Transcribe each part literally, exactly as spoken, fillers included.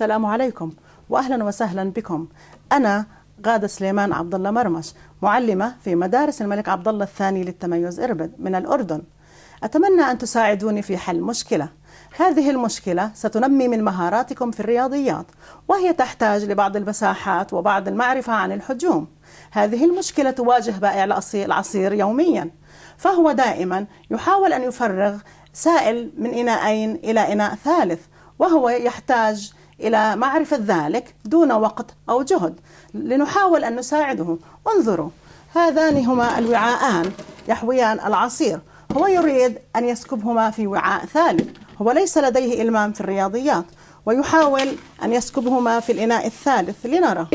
السلام عليكم وأهلا وسهلا بكم. أنا غادة سليمان عبد الله مرمش، معلمة في مدارس الملك عبد الله الثاني للتميز إربد من الأردن. أتمنى أن تساعدوني في حل مشكلة. هذه المشكلة ستنمي من مهاراتكم في الرياضيات، وهي تحتاج لبعض المساحات وبعض المعرفة عن الحجوم. هذه المشكلة تواجه بائع العصير يوميا، فهو دائما يحاول أن يفرغ سائل من إناءين إلى إناء ثالث، وهو يحتاج إلى معرفة ذلك دون وقت أو جهد. لنحاول أن نساعده. انظروا، هذان هما الوعاءان يحويان العصير. هو يريد أن يسكبهما في وعاء ثالث. هو ليس لديه إلمام في الرياضيات، ويحاول أن يسكبهما في الإناء الثالث. لنرى.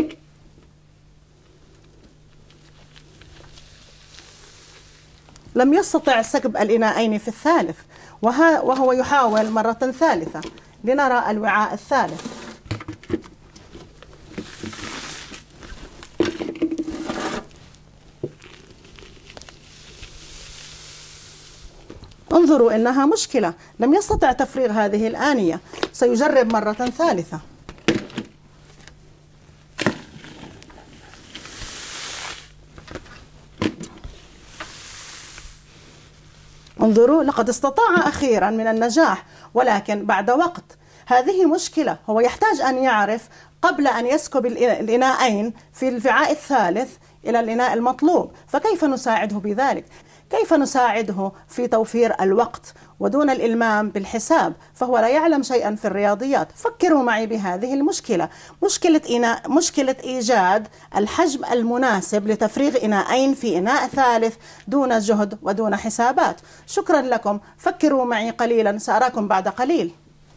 لم يستطع سكب الإناءين في الثالث، وهو يحاول مرة ثالثة. لنرى الوعاء الثالث. انظروا، إنها مشكلة، لم يستطع تفريغ هذه الآنية. سيجرب مرة ثالثة. انظروا، لقد استطاع أخيرا من النجاح، ولكن بعد وقت. هذه مشكلة. هو يحتاج أن يعرف قبل أن يسكب الإناءين في الوعاء الثالث إلى الإناء المطلوب. فكيف نساعده بذلك؟ كيف نساعده في توفير الوقت ودون الإلمام بالحساب؟ فهو لا يعلم شيئا في الرياضيات. فكروا معي بهذه المشكلة، مشكلة إناء مشكلة إيجاد الحجم المناسب لتفريغ إناءين في إناء ثالث دون جهد ودون حسابات. شكرا لكم. فكروا معي قليلا، سأراكم بعد قليل.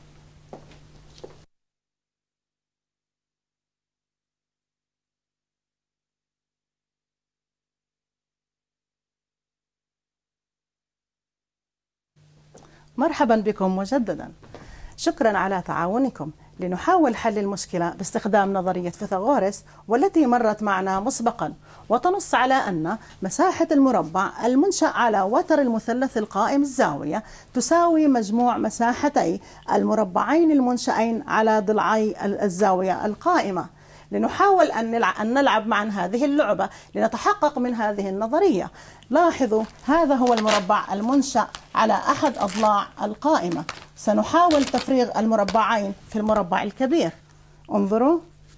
مرحبا بكم مجددا. شكرا على تعاونكم. لنحاول حل المشكلة باستخدام نظرية فيثاغورس، والتي مرت معنا مسبقا، وتنص على أن مساحة المربع المنشأ على وتر المثلث القائم الزاوية تساوي مجموع مساحتي المربعين المنشأين على ضلعي الزاوية القائمة. لنحاول أن نلعب مع هذه اللعبة لنتحقق من هذه النظرية. لاحظوا، هذا هو المربع المنشأ على أحد أضلاع القائمة. سنحاول تفريغ المربعين في المربع الكبير. انظروا،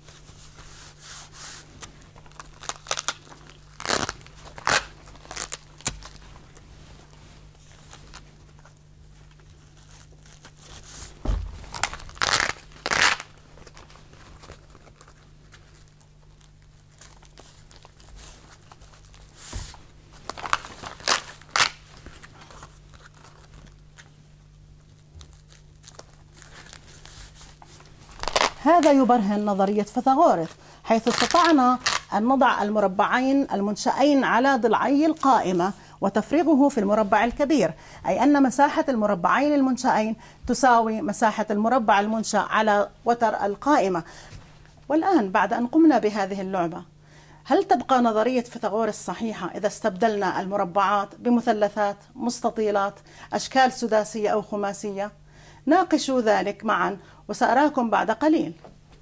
هذا يبرهن نظرية فيثاغورس، حيث استطعنا أن نضع المربعين المنشأين على ضلعي القائمة وتفريغه في المربع الكبير، أي أن مساحة المربعين المنشأين تساوي مساحة المربع المنشأ على وتر القائمة. والآن بعد أن قمنا بهذه اللعبة، هل تبقى نظرية فيثاغورس صحيحة إذا استبدلنا المربعات بمثلثات، مستطيلات، أشكال سداسية أو خماسية؟ ناقشوا ذلك معا، وسأراكم بعد قليل.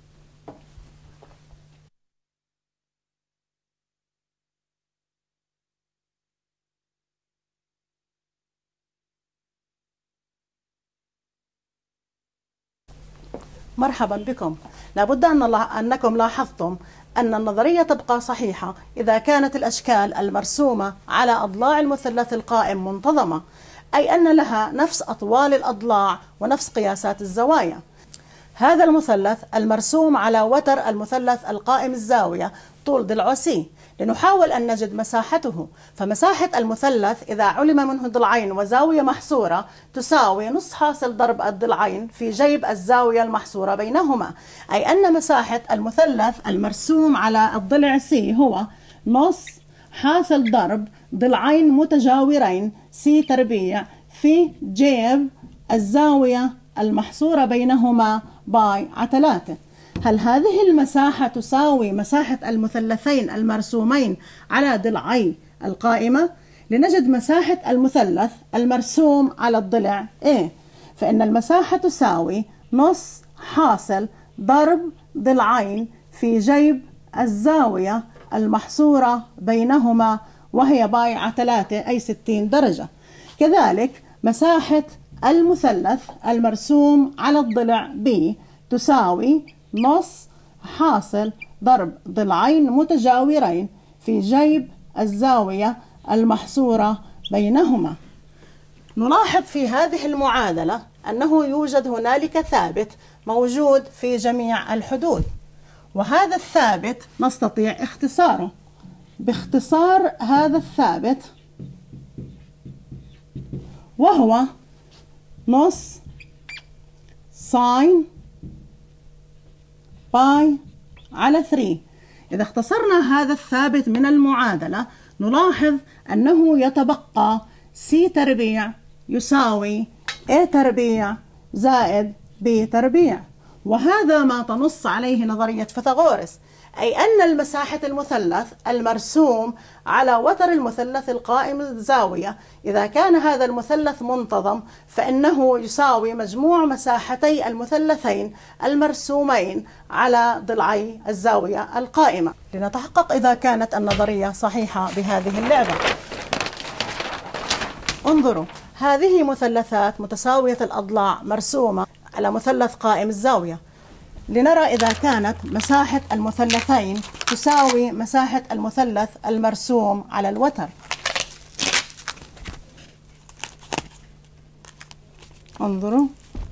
مرحبا بكم. لابد أن أنكم لاحظتم أن النظرية تبقى صحيحة إذا كانت الأشكال المرسومة على أضلاع المثلث القائم منتظمة، أي أن لها نفس أطوال الأضلاع ونفس قياسات الزوايا. هذا المثلث المرسوم على وتر المثلث القائم الزاوية طول ضلع سي. لنحاول أن نجد مساحته. فمساحة المثلث إذا علم منه ضلعين وزاوية محصورة تساوي نص حاصل ضرب الضلعين في جيب الزاوية المحصورة بينهما، أي أن مساحة المثلث المرسوم على الضلع سي هو نص حاصل ضرب ضلعين متجاورين سي تربيع في جيب الزاوية المحصورة بينهما باي عتلاته. هل هذه المساحة تساوي مساحة المثلثين المرسومين على ضلعي القائمة؟ لنجد مساحة المثلث المرسوم على الضلع A، فإن المساحة تساوي نص حاصل ضرب ضلعين في جيب الزاوية المحصورة بينهما وهي باي على ثلاثة أي ستين درجة. كذلك مساحة المثلث المرسوم على الضلع B تساوي نص حاصل ضرب ضلعين متجاورين في جيب الزاوية المحصورة بينهما. نلاحظ في هذه المعادلة أنه يوجد هنالك ثابت موجود في جميع الحدود، وهذا الثابت نستطيع اختصاره باختصار هذا الثابت، وهو نص ساين باي على ثلاثة. إذا اختصرنا هذا الثابت من المعادلة نلاحظ أنه يتبقى سي تربيع يساوي A تربيع زائد B تربيع، وهذا ما تنص عليه نظرية فيثاغورس، أي أن المساحة المثلث المرسوم على وتر المثلث القائم الزاوية إذا كان هذا المثلث منتظم فإنه يساوي مجموع مساحتي المثلثين المرسومين على ضلعي الزاوية القائمة. لنتحقق إذا كانت النظرية صحيحة بهذه اللعبة. انظروا، هذه مثلثات متساوية الأضلاع مرسومة على مثلث قائم الزاوية. لنرى إذا كانت مساحة المثلثين تساوي مساحة المثلث المرسوم على الوتر. انظروا،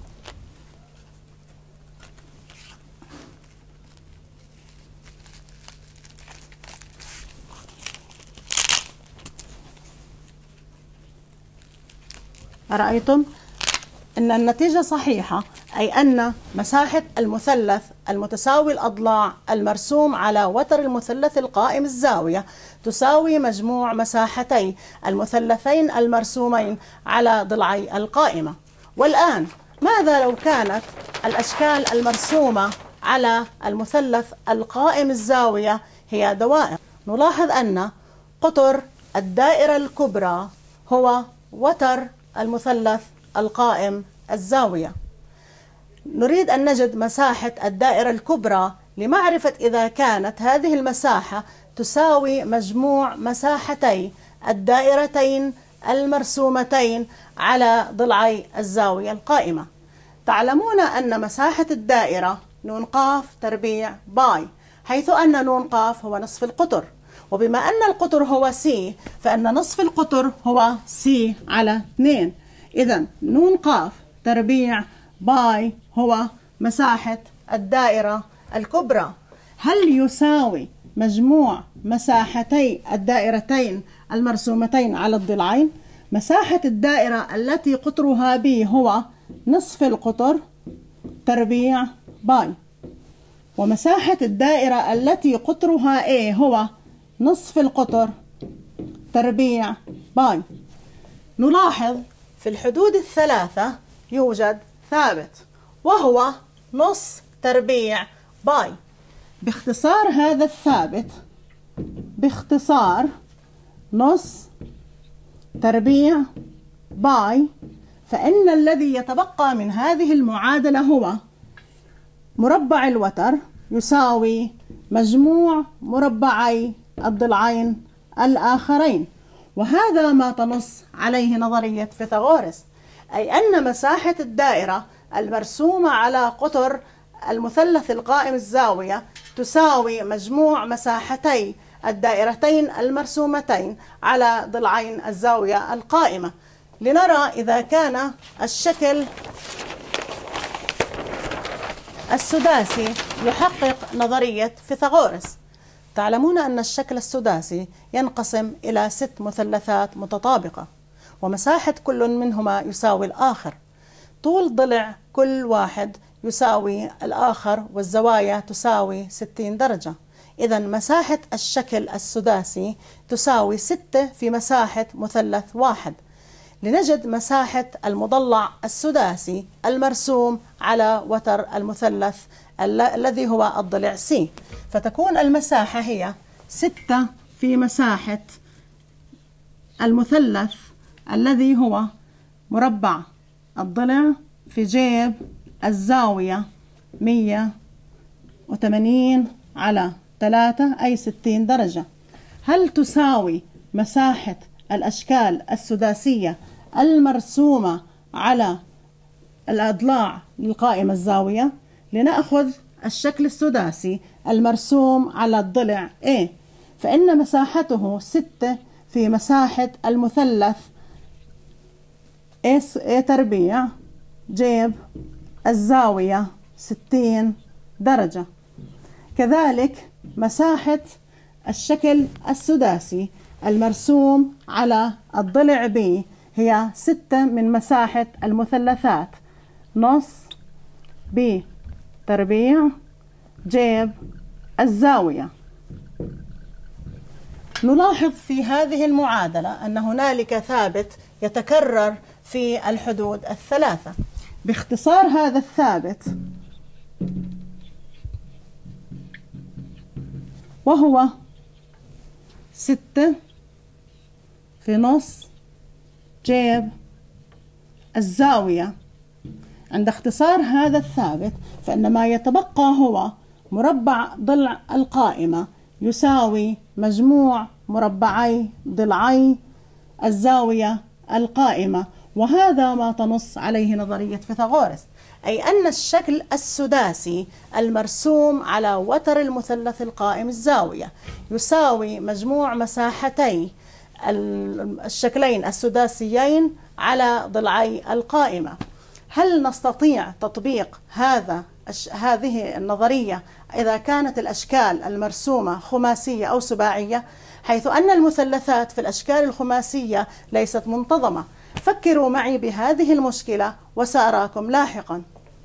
أرأيتم أن النتيجة صحيحة، أي أن مساحة المثلث المتساوي الأضلاع المرسوم على وتر المثلث القائم الزاوية تساوي مجموع مساحتي المثلثين المرسومين على ضلعي القائمة. والآن ماذا لو كانت الأشكال المرسومة على المثلث القائم الزاوية هي دوائر؟ نلاحظ أن قطر الدائرة الكبرى هو وتر المثلث القائم الزاوية. نريد أن نجد مساحة الدائرة الكبرى لمعرفة إذا كانت هذه المساحة تساوي مجموع مساحتي الدائرتين المرسومتين على ضلعي الزاوية القائمة. تعلمون أن مساحة الدائرة نون قاف تربيع باي، حيث أن نون قاف هو نصف القطر، وبما أن القطر هو سي فإن نصف القطر هو سي على اثنين. إذن نون قاف تربيع باي هو مساحة الدائرة الكبرى. هل يساوي مجموع مساحتي الدائرتين المرسومتين على الضلعين؟ مساحة الدائرة التي قطرها بي هو نصف القطر تربيع باي، ومساحة الدائرة التي قطرها A هو نصف القطر تربيع باي. نلاحظ في الحدود الثلاثة يوجد ثابت وهو نص تربيع باي. باختصار هذا الثابت باختصار نص تربيع باي، فإن الذي يتبقى من هذه المعادلة هو مربع الوتر يساوي مجموع مربعي الضلعين الآخرين، وهذا ما تنص عليه نظرية فيثاغورس، أي أن مساحة الدائرة المرسومة على قطر المثلث القائم الزاوية تساوي مجموع مساحتي الدائرتين المرسومتين على ضلعين الزاوية القائمة. لنرى إذا كان الشكل السداسي يحقق نظرية فيثاغورس. تعلمون أن الشكل السداسي ينقسم إلى ست مثلثات متطابقة، ومساحة كل منهما يساوي الآخر. طول ضلع كل واحد يساوي الآخر، والزوايا تساوي ستين درجة. إذا مساحة الشكل السداسي تساوي ستة في مساحة مثلث واحد. لنجد مساحة المضلع السداسي المرسوم على وتر المثلث ال الذي هو الضلع سي، فتكون المساحة هي ستة في مساحة المثلث الذي هو مربع الضلع في جيب الزاوية مية وثمانين على ثلاثة أي ستين درجة. هل تساوي مساحة الأشكال السداسية المرسومة على الأضلاع للقائمة الزاوية؟ لنأخذ الشكل السداسي المرسوم على الضلع A، فإن مساحته ستة في مساحة المثلث A تربيع جيب الزاوية ستين درجة. كذلك مساحة الشكل السداسي المرسوم على الضلع B هي ستة من مساحة المثلثات نص B تربيع جيب الزاوية. نلاحظ في هذه المعادلة أن هنالك ثابت يتكرر في الحدود الثلاثة. باختصار هذا الثابت وهو ستة في نص جيب الزاوية. عند اختصار هذا الثابت فإن ما يتبقى هو مربع ضلع القائمة يساوي مجموع مربعي ضلعي الزاوية القائمة، وهذا ما تنص عليه نظرية فيثاغورس، أي أن الشكل السداسي المرسوم على وتر المثلث القائم الزاوية يساوي مجموع مساحتي الشكلين السداسيين على ضلعي القائمة. هل نستطيع تطبيق هذا هذه النظرية إذا كانت الأشكال المرسومة خماسية أو سباعية، حيث أن المثلثات في الأشكال الخماسية ليست منتظمة؟ فكروا معي بهذه المشكلة وسأراكم لاحقا.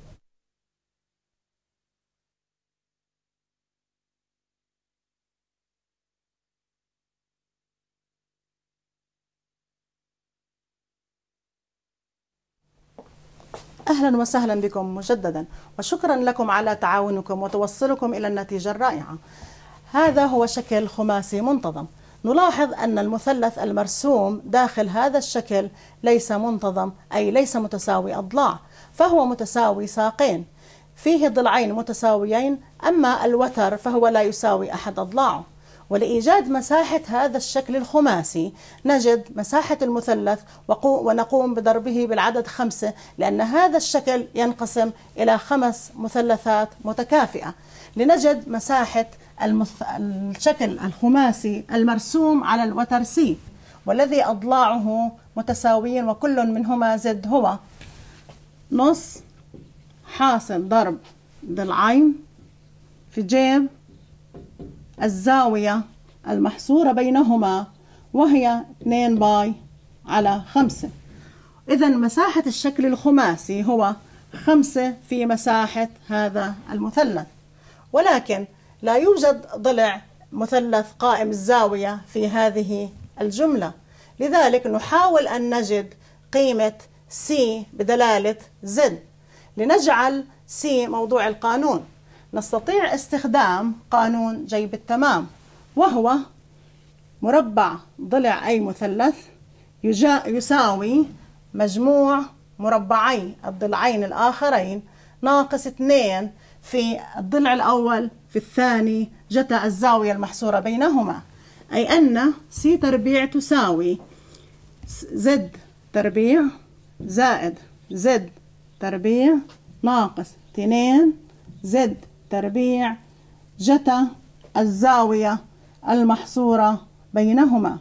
أهلا وسهلا بكم مجددا، وشكرا لكم على تعاونكم وتوصلكم إلى النتيجة الرائعة. هذا هو شكل خماسي منتظم. نلاحظ أن المثلث المرسوم داخل هذا الشكل ليس منتظم، أي ليس متساوي أضلاع، فهو متساوي ساقين، فيه ضلعين متساويين، أما الوتر فهو لا يساوي أحد أضلاعه. ولإيجاد مساحة هذا الشكل الخماسي نجد مساحة المثلث ونقوم بضربه بالعدد خمسة، لأن هذا الشكل ينقسم إلى خمس مثلثات متكافئة، لنجد مساحة المث... الشكل الخماسي المرسوم على الوتر سي، والذي أضلاعه متساويين وكل منهما زد هو نص حاصل ضرب ضلعين في جيب الزاوية المحصورة بينهما وهي اثنين باي على خمسة. إذا مساحة الشكل الخماسي هو خمسة في مساحة هذا المثلث، ولكن لا يوجد ضلع مثلث قائم الزاوية في هذه الجملة، لذلك نحاول أن نجد قيمة C بدلالة Z. لنجعل C موضوع القانون نستطيع استخدام قانون جيب التمام، وهو مربع ضلع أي مثلث يساوي مجموع مربعي الضلعين الآخرين ناقص اثنين في الضلع الأول في الثاني جتا الزاوية المحصورة بينهما، أي أن C تربيع تساوي Z تربيع زائد Z تربيع ناقص اثنين Z تربيع جتا الزاوية المحصورة بينهما.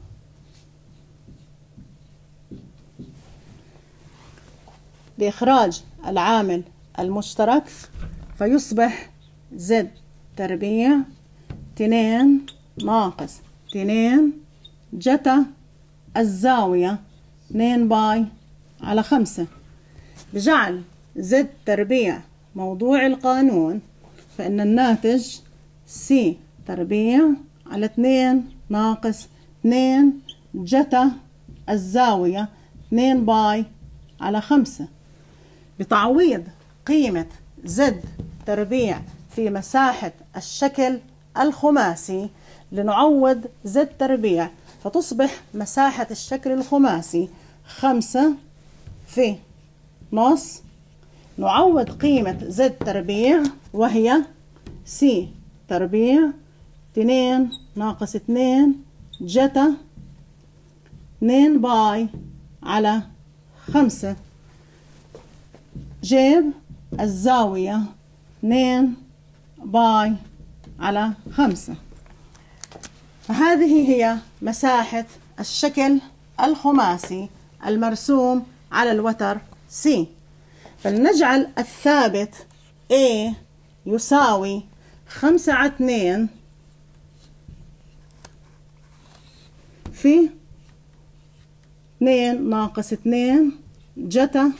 بإخراج العامل المشترك فيصبح Z تربيع اثنين ناقص اثنين جتا الزاوية اثنين باي على خمسة. بجعل Z تربيع موضوع القانون فإن الناتج C تربيع على اثنين ناقص اثنين جتا الزاوية اثنين باي على خمسة. بتعويض قيمة Z تربيع في مساحة الشكل الخماسي لنعوض Z تربيع، فتصبح مساحة الشكل الخماسي خمسة في نص، نعوض قيمة Z تربيع وهي سي تربيع اتنين ناقص اتنين جتا اتنين باي على خمسة جيب الزاوية اتنين باي على خمسة. فهذه هي مساحة الشكل الخماسي المرسوم على الوتر C. فلنجعل الثابت A يساوي خمسة على اتنين في اتنين ناقص اتنين جتا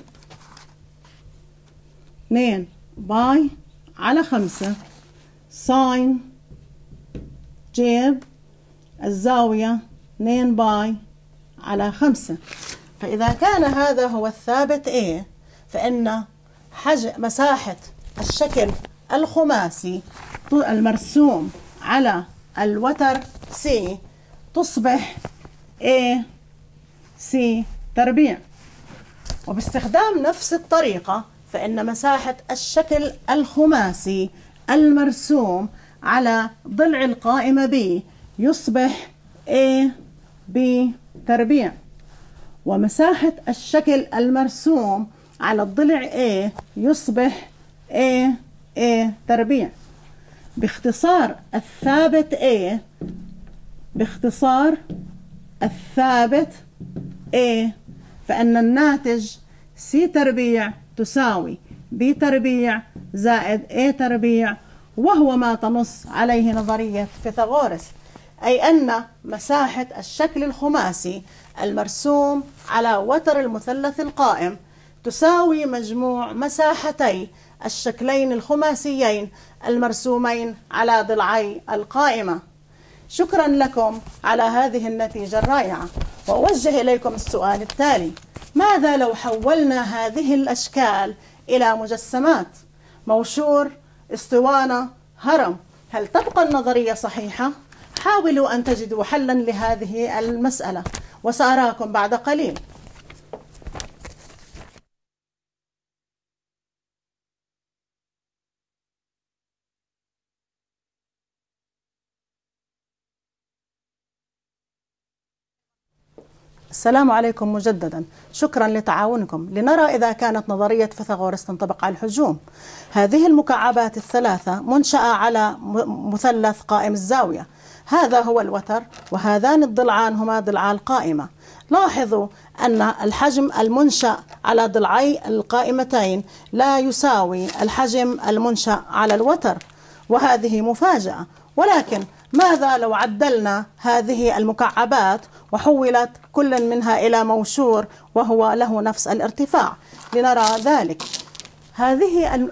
اتنين باي على خمسة ساين جيب الزاوية اتنين باي على خمسة. فإذا كان هذا هو الثابت A فإن حجم مساحة الشكل الخماسي المرسوم على الوتر C تصبح A C تربيع. وباستخدام نفس الطريقة فإن مساحة الشكل الخماسي المرسوم على ضلع القائمة B يصبح A B تربيع. ومساحة الشكل المرسوم على الضلع A يصبح A A تربيع. باختصار الثابت A باختصار الثابت A فإن الناتج C تربيع تساوي B تربيع زائد A تربيع، وهو ما تنص عليه نظرية فيثاغورس، أي أن مساحة الشكل الخماسي المرسوم على وتر المثلث القائم تساوي مجموع مساحتي الشكلين الخماسيين المرسومين على ضلعي القائمة. شكرا لكم على هذه النتيجة الرائعة. وأوجه إليكم السؤال التالي: ماذا لو حولنا هذه الأشكال إلى مجسمات؟ موشور، اسطوانة، هرم. هل تبقى النظرية صحيحة؟ حاولوا أن تجدوا حلا لهذه المسألة، وسأراكم بعد قليل. السلام عليكم مجددا، شكرا لتعاونكم. لنرى إذا كانت نظرية فيثاغورس تنطبق على الحجوم. هذه المكعبات الثلاثة منشأة على مثلث قائم الزاوية، هذا هو الوتر وهذان الضلعان هما ضلعا القائمة. لاحظوا أن الحجم المنشأ على ضلعي القائمتين لا يساوي الحجم المنشأ على الوتر، وهذه مفاجأة. ولكن ماذا لو عدلنا هذه المكعبات وحولت كل منها إلى موشور وهو له نفس الارتفاع؟ لنرى ذلك. هذه ال...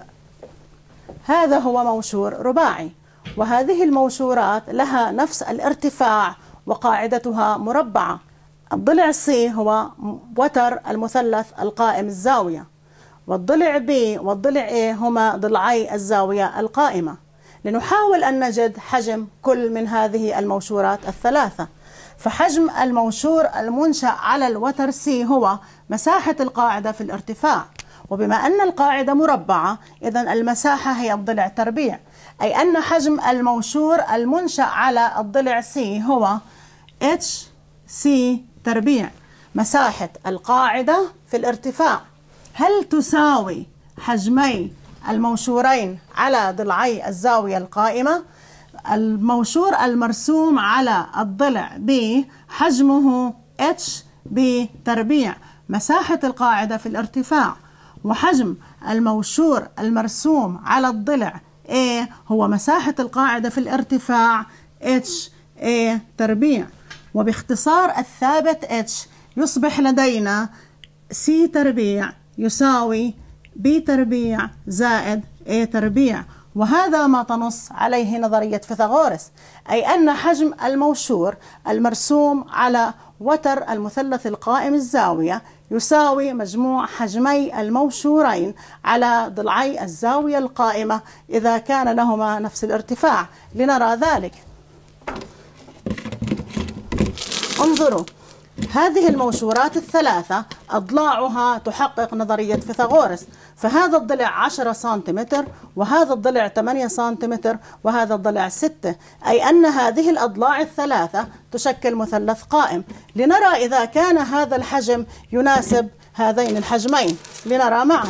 هذا هو موشور رباعي، وهذه الموشورات لها نفس الارتفاع وقاعدتها مربعة. الضلع C هو وتر المثلث القائم الزاوية، والضلع B والضلع A هما ضلعي الزاوية القائمة. لنحاول أن نجد حجم كل من هذه الموشورات الثلاثة. فحجم الموشور المنشأ على الوتر C هو مساحة القاعدة في الارتفاع، وبما أن القاعدة مربعة إذن المساحة هي الضلع تربيع، أي أن حجم الموشور المنشأ على الضلع C هو H C تربيع. مساحة القاعدة في الارتفاع هل تساوي حجمي الموشورين على ضلعي الزاوية القائمة؟ الموشور المرسوم على الضلع B حجمه H B تربيع، مساحة القاعدة في الارتفاع، وحجم الموشور المرسوم على الضلع A هو مساحة القاعدة في الارتفاع H A تربيع. وباختصار الثابت H يصبح لدينا C تربيع يساوي B تربيع زائد A تربيع، وهذا ما تنص عليه نظرية فيثاغورس، أي أن حجم الموشور المرسوم على وتر المثلث القائم الزاوية يساوي مجموع حجمي الموشورين على ضلعي الزاوية القائمة إذا كان لهما نفس الارتفاع. لنرى ذلك. انظروا، هذه الموشورات الثلاثة أضلاعها تحقق نظرية فيثاغورس. فهذا الضلع عشرة سنتيمتر، وهذا الضلع ثمانية سنتيمتر، وهذا الضلع ستة، أي أن هذه الأضلاع الثلاثة تشكل مثلث قائم. لنرى إذا كان هذا الحجم يناسب هذين الحجمين، لنرى معا.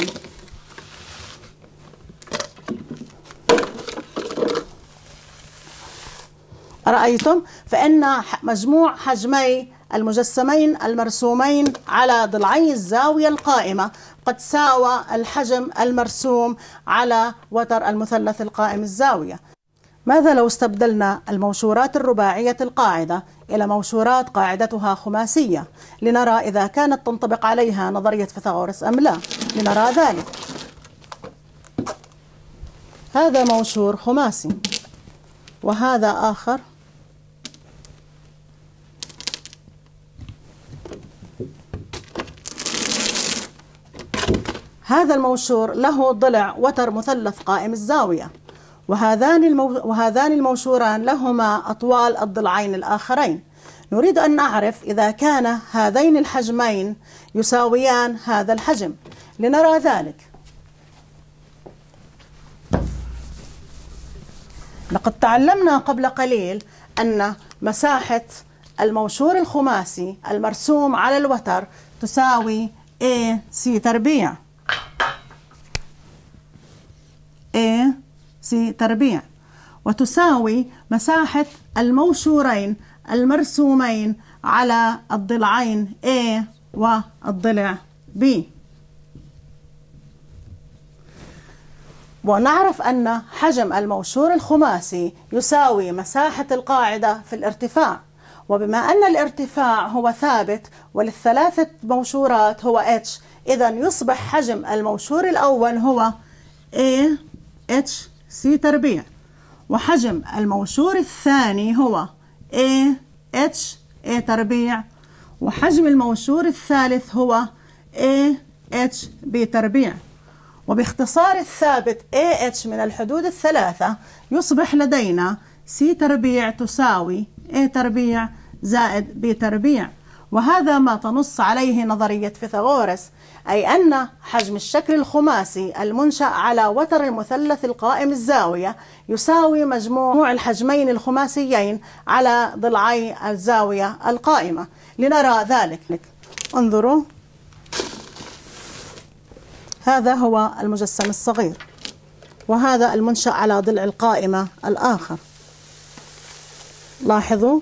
أرأيتم؟ فإن مجموع حجمي المجسمين المرسومين على ضلعي الزاوية القائمة قد ساوى الحجم المرسوم على وتر المثلث القائم الزاوية. ماذا لو استبدلنا الموشورات الرباعية القاعدة إلى موشورات قاعدتها خماسية، لنرى إذا كانت تنطبق عليها نظرية فيثاغورس أم لا؟ لنرى ذلك. هذا موشور خماسي، وهذا آخر هذا الموشور له ضلع وتر مثلث قائم الزاوية، وهذان المو... وهذان الموشوران لهما أطوال الضلعين الآخرين. نريد أن نعرف إذا كان هذين الحجمين يساويان هذا الحجم، لنرى ذلك. لقد تعلمنا قبل قليل أن مساحة الموشور الخماسي المرسوم على الوتر تساوي A C تربيع A C تربيع، وتساوي مساحة الموشورين المرسومين على الضلعين A والضلع B. ونعرف أن حجم الموشور الخماسي يساوي مساحة القاعدة في الارتفاع، وبما أن الارتفاع هو ثابت وللثلاثة موشورات هو H، إذا يصبح حجم الموشور الأول هو A H C تربيع، وحجم الموشور الثاني هو A H A تربيع، وحجم الموشور الثالث هو A H B تربيع. وباختصار الثابت A H من الحدود الثلاثة يصبح لدينا C تربيع تساوي A تربيع زائد B تربيع، وهذا ما تنص عليه نظرية فيثاغورس، أي أن حجم الشكل الخماسي المنشأ على وتر المثلث القائم الزاوية يساوي مجموع الحجمين الخماسيين على ضلعي الزاوية القائمة. لنرى ذلك. انظروا، هذا هو المجسم الصغير، وهذا المنشأ على ضلع القائمة الآخر. لاحظوا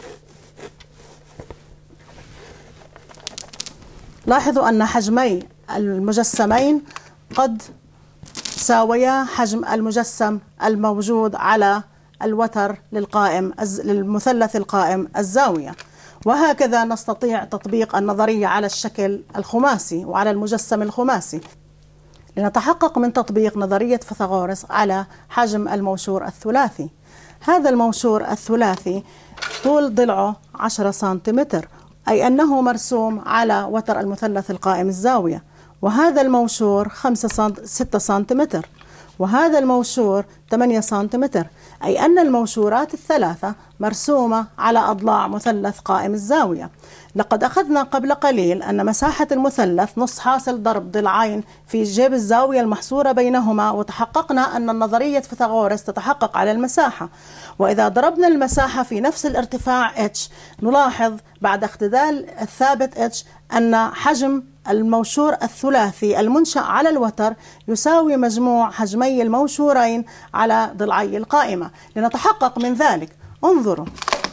لاحظوا أن حجمي المجسمين قد ساويا حجم المجسم الموجود على الوتر للقائم للمثلث القائم الزاوية. وهكذا نستطيع تطبيق النظرية على الشكل الخماسي وعلى المجسم الخماسي، لنتحقق من تطبيق نظرية فيثاغورس على حجم الموشور الثلاثي. هذا الموشور الثلاثي طول ضلعه عشرة سنتيمتر، أي أنه مرسوم على وتر المثلث القائم الزاوية، وهذا الموشور ستة سنتيمتر، وهذا الموشور ثمانية سنتيمتر، أي أن الموشورات الثلاثة مرسومة على أضلاع مثلث قائم الزاوية. لقد أخذنا قبل قليل أن مساحة المثلث نص حاصل ضرب ضلعين في جيب الزاوية المحصورة بينهما، وتحققنا أن نظرية فيثاغورس تتحقق على المساحة. وإذا ضربنا المساحة في نفس الارتفاع H نلاحظ بعد اختلال الثابت H أن حجم الموشور الثلاثي المنشأ على الوتر يساوي مجموع حجمي الموشورين على ضلعي القائمة. لنتحقق من ذلك انظروا،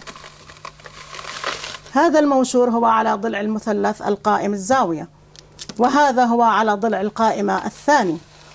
هذا الموشور هو على ضلع المثلث القائم الزاوية، وهذا هو على ضلع القائمة الثاني.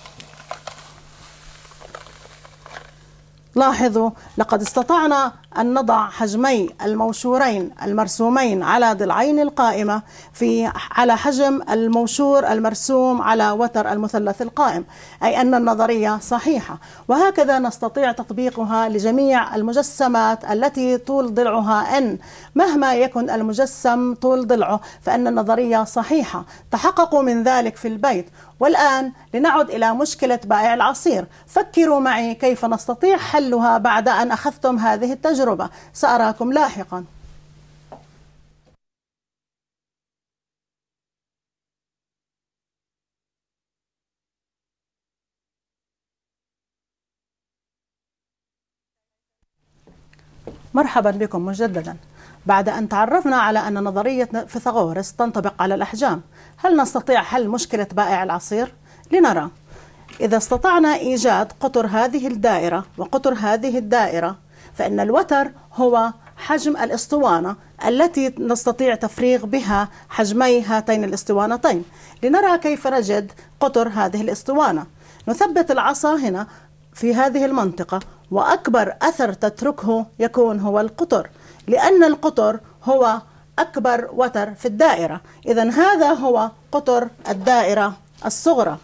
لاحظوا، لقد استطعنا أن نضع حجمي الموشورين المرسومين على ضلعين القائمة في على حجم الموشور المرسوم على وتر المثلث القائم، أي أن النظرية صحيحة. وهكذا نستطيع تطبيقها لجميع المجسمات التي طول ضلعها N. مهما يكن المجسم طول ضلعه فإن النظرية صحيحة. تحققوا من ذلك في البيت. والآن لنعد إلى مشكلة بائع العصير. فكروا معي كيف نستطيع حلها بعد أن أخذتم هذه التجربة. سأراكم لاحقا. مرحبا بكم مجددا. بعد أن تعرفنا على أن نظرية فيثاغورس تنطبق على الأحجام، هل نستطيع حل مشكلة بائع العصير؟ لنرى. إذا استطعنا إيجاد قطر هذه الدائرة وقطر هذه الدائرة، فإن الوتر هو حجم الأسطوانة التي نستطيع تفريغ بها حجمي هاتين الأسطوانتين. لنرى كيف نجد قطر هذه الأسطوانة. نثبت العصا هنا في هذه المنطقة، وأكبر أثر تتركه يكون هو القطر، لأن القطر هو أكبر وتر في الدائرة. إذن هذا هو قطر الدائرة الصغرى،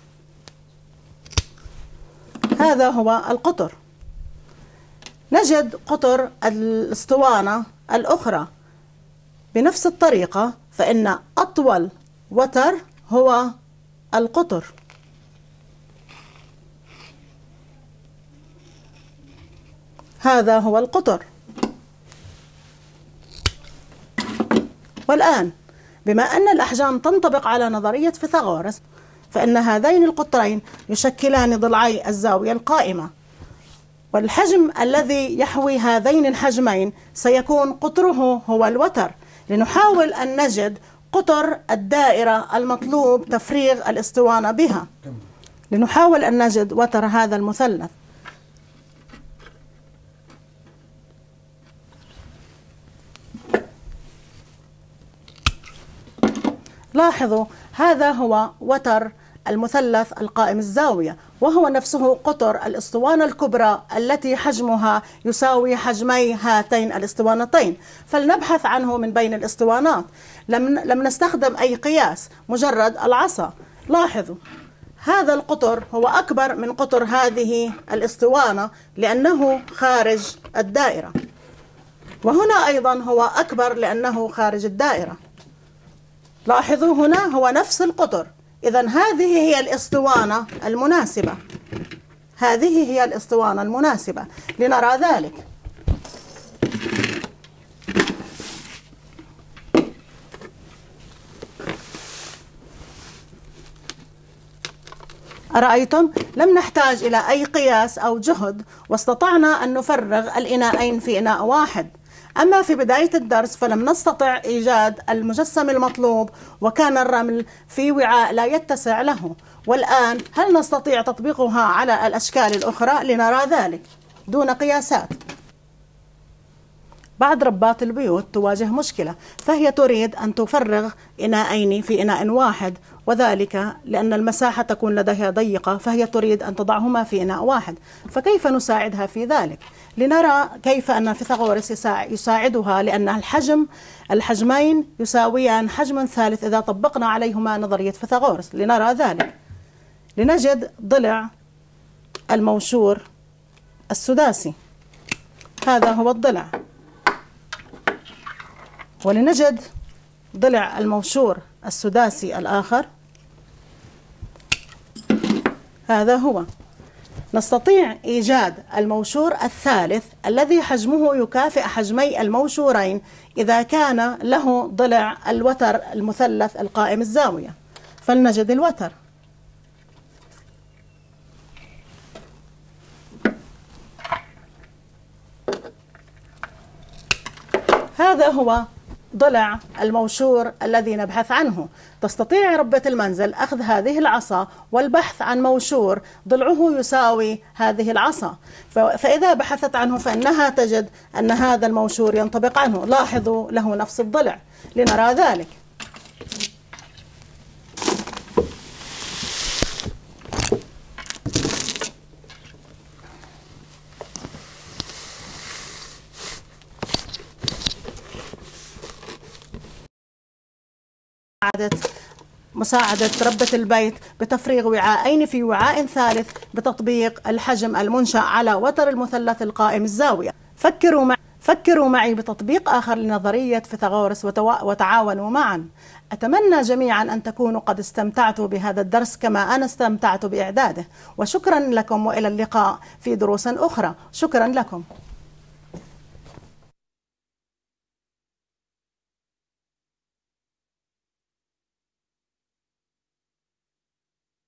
هذا هو القطر. نجد قطر الأسطوانة الأخرى بنفس الطريقة، فإن أطول وتر هو القطر. هذا هو القطر. والآن بما أن الأحجام تنطبق على نظرية فيثاغورس، فإن هذين القطرين يشكلان ضلعي الزاوية القائمة، والحجم الذي يحوي هذين الحجمين سيكون قطره هو الوتر. لنحاول أن نجد قطر الدائرة المطلوب تفريغ الأسطوانة بها. لنحاول أن نجد وتر هذا المثلث. لاحظوا، هذا هو وتر المثلث القائم الزاوية، وهو نفسه قطر الأسطوانة الكبرى التي حجمها يساوي حجمي هاتين الأسطوانتين. فلنبحث عنه من بين الأسطوانات. لم, لم نستخدم أي قياس، مجرد العصا. لاحظوا، هذا القطر هو أكبر من قطر هذه الأسطوانة لأنه خارج الدائرة، وهنا أيضا هو أكبر لأنه خارج الدائرة. لاحظوا، هنا هو نفس القطر. إذن هذه هي الأسطوانة المناسبة، هذه هي الأسطوانة المناسبة. لنرى ذلك. أرأيتم؟ لم نحتاج إلى أي قياس أو جهد، واستطعنا أن نفرغ الإناءين في إناء واحد. أما في بداية الدرس فلم نستطع إيجاد المجسم المطلوب، وكان الرمل في وعاء لا يتسع له. والآن هل نستطيع تطبيقها على الأشكال الأخرى؟ لنرى ذلك دون قياسات. بعض ربات البيوت تواجه مشكلة، فهي تريد أن تفرغ إناءين في إناء واحد، وذلك لأن المساحة تكون لديها ضيقة، فهي تريد أن تضعهما في إناء واحد. فكيف نساعدها في ذلك؟ لنرى كيف أن فيثاغورس يساعدها، لأن الحجم الحجمين يساويان حجم ثالث إذا طبقنا عليهما نظرية فيثاغورس. لنرى ذلك. لنجد ضلع الموشور السداسي، هذا هو الضلع. ولنجد ضلع الموشور السداسي الآخر، هذا هو. نستطيع إيجاد الموشور الثالث الذي حجمه يكافئ حجمي الموشورين إذا كان له ضلع الوتر المثلث القائم الزاوية. فلنجد الوتر. هذا هو ضلع الموشور الذي نبحث عنه. تستطيع ربة المنزل أخذ هذه العصا والبحث عن موشور ضلعه يساوي هذه العصا، فإذا بحثت عنه فإنها تجد أن هذا الموشور ينطبق عنه. لاحظوا، له نفس الضلع. لنرى ذلك. مساعدة ربة البيت بتفريغ وعاءين في وعاء ثالث بتطبيق الحجم المنشأ على وتر المثلث القائم الزاوية. فكروا معي فكروا معي بتطبيق آخر لنظرية فيثاغورس وتعاونوا معا. أتمنى جميعا أن تكونوا قد استمتعتوا بهذا الدرس كما أنا استمتعت بإعداده، وشكرا لكم، وإلى اللقاء في دروس أخرى. شكرا لكم.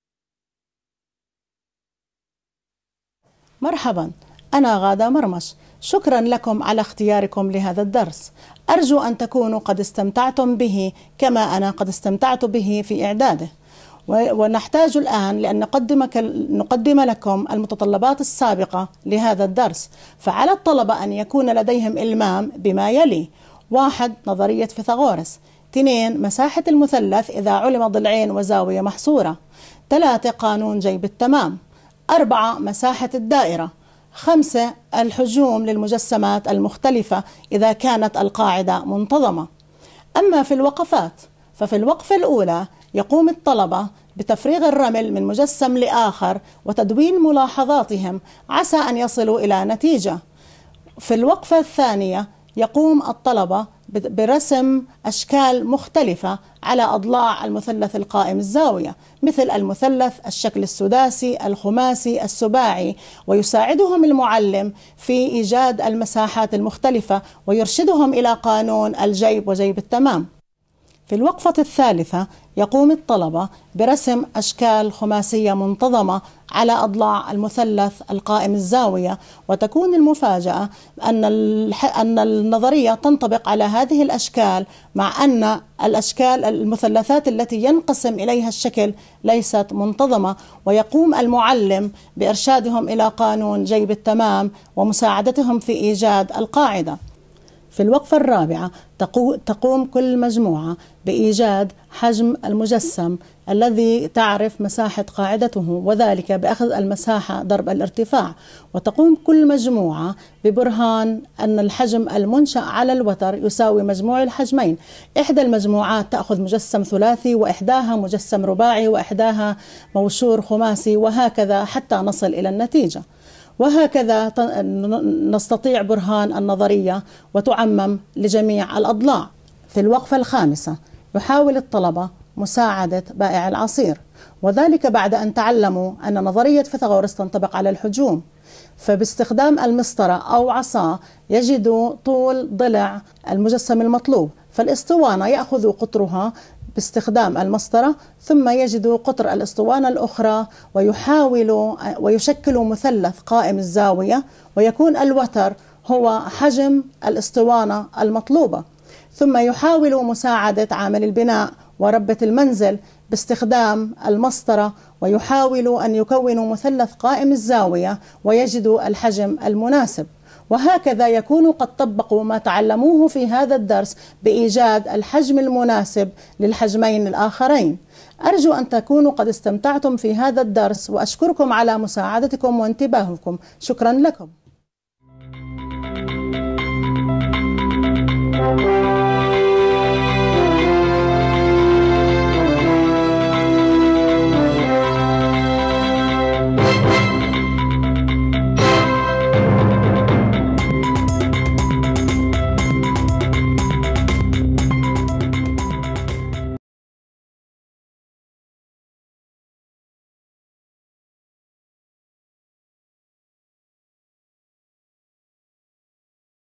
مرحبا، أنا غادة مرمش. شكرا لكم على اختياركم لهذا الدرس. أرجو أن تكونوا قد استمتعتم به كما أنا قد استمتعت به في إعداده. ونحتاج الآن لأن نقدم لكم المتطلبات السابقة لهذا الدرس. فعلى الطلبة أن يكون لديهم إلمام بما يلي: واحد، نظرية فيثاغورس. اثنين، مساحة المثلث إذا علم ضلعين وزاوية محصورة. ثلاثة، قانون جيب التمام. أربعة، مساحة الدائرة. خمسة، الحجوم للمجسمات المختلفة إذا كانت القاعدة منتظمة. أما في الوقفات ففي الوقفة الأولى يقوم الطلبة بتفريغ الرمل من مجسم لآخر وتدوين ملاحظاتهم عسى أن يصلوا إلى نتيجة. في الوقفة الثانية يقوم الطلبة برسم أشكال مختلفة على أضلاع المثلث القائم الزاوية، مثل المثلث الشكل السداسي، الخماسي، السباعي، ويساعدهم المعلم في إيجاد المساحات المختلفة ويرشدهم إلى قانون الجيب وجيب التمام. في الوقفة الثالثة يقوم الطلبة برسم أشكال خماسية منتظمة على أضلاع المثلث القائم الزاوية، وتكون المفاجأة أن أن النظرية تنطبق على هذه الأشكال، مع أن الأشكال المثلثات التي ينقسم إليها الشكل ليست منتظمة، ويقوم المعلم بإرشادهم إلى قانون جيب التمام ومساعدتهم في إيجاد القاعدة. في الوقفة الرابعة تقوم كل مجموعة بإيجاد حجم المجسم الذي تعرف مساحة قاعدته، وذلك بأخذ المساحة ضرب الارتفاع. وتقوم كل مجموعة ببرهان أن الحجم المنشأ على الوتر يساوي مجموع الحجمين. إحدى المجموعات تأخذ مجسم ثلاثي، وإحداها مجسم رباعي، وإحداها موشور خماسي، وهكذا حتى نصل إلى النتيجة. وهكذا نستطيع برهان النظرية وتعمم لجميع الأضلاع. في الوقفة الخامسة يحاول الطلبة مساعدة بائع العصير، وذلك بعد أن تعلموا أن نظرية فيثاغورس تنطبق على الحجوم. فباستخدام المسطرة أو عصا يجدوا طول ضلع المجسم المطلوب، فالاسطوانة يأخذ قطرها باستخدام المسطرة، ثم يجدوا قطر الاسطوانة الأخرى ويحاولوا ويشكلوا مثلث قائم الزاوية، ويكون الوتر هو حجم الاسطوانة المطلوبة. ثم يحاولوا مساعدة عامل البناء وربة المنزل باستخدام المسطرة، ويحاولوا أن يكونوا مثلث قائم الزاوية ويجدوا الحجم المناسب. وهكذا يكونوا قد طبقوا ما تعلموه في هذا الدرس بإيجاد الحجم المناسب للحجمين الآخرين. أرجو أن تكونوا قد استمتعتم في هذا الدرس، وأشكركم على مساعدتكم وانتباهكم. شكرا لكم.